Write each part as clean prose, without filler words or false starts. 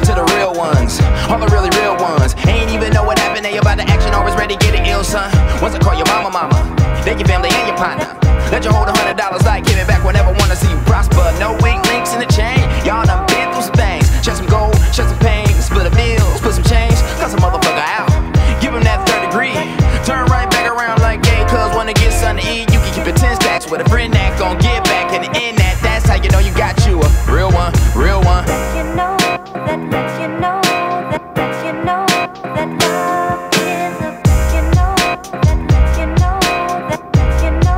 to the real ones, all the really real ones. Ain't even know what happened, they about to action, always ready, get it ill, son. Once I call your mama, then your family and your partner. Let you hold $100 like give it back whenever wanna see you prosper. No weak links in the chain, y'all done been through some things. Shed some gold, shed some pain, split a meal, split some change, cut some motherfucker out. Give him that third degree, turn right back around like gay, cuz wanna get something to eat. You can keep it 10 stacks with a friend that gon' get back in the end that. That's how you know you got you a real one, real one. You know that, you know that, you know that love is a, you know that, you know that, you know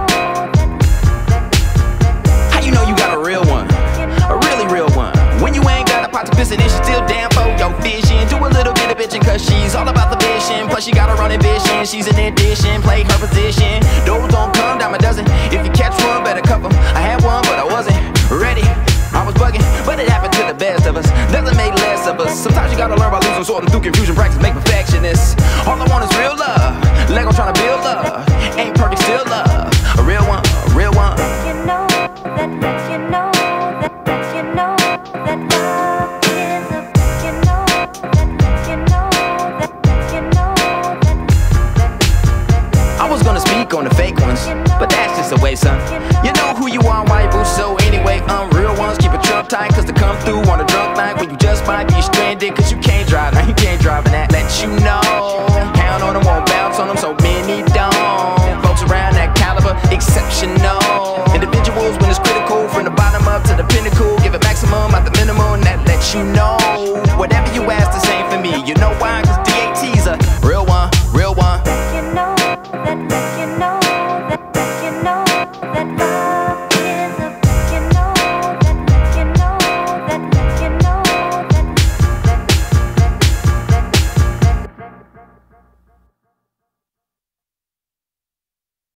that. How you know you got a real one, a really real one? When you ain't got a pot to piss in, she still damn for your vision. Do a little bit of bitching cause she's all about the vision. Plus she got her own ambition, she's an addition, play her position. Those don't come dime a dozen, if you catch one better cuff them. I had one but I wasn't ready, I was bugging, but it happened to the best of us. Doesn't make less of us. Sometimes you gotta learn by losing, sorting through confusion, practice make perfectionists. All I want is real love, Lego trying to build love. Ain't perfect, still love, a real one, a real one. You know that, you know that, you know that love is a, you know that, you know that, you know that. I was gonna speak on the fake ones, but that's just a waste, son. You know who you are, why you boost, so anyway, real ones keep it trump tight, cause they come through on a drunk night when you just might be stranded, cause you can't drive, now you can't drive in that. Let you know, pound on them, won't bounce on them, so many don't. Folks around that caliber, exceptional. Individuals when it's critical, from the bottom up to the pinnacle, give it maximum at the minimum, and that lets you know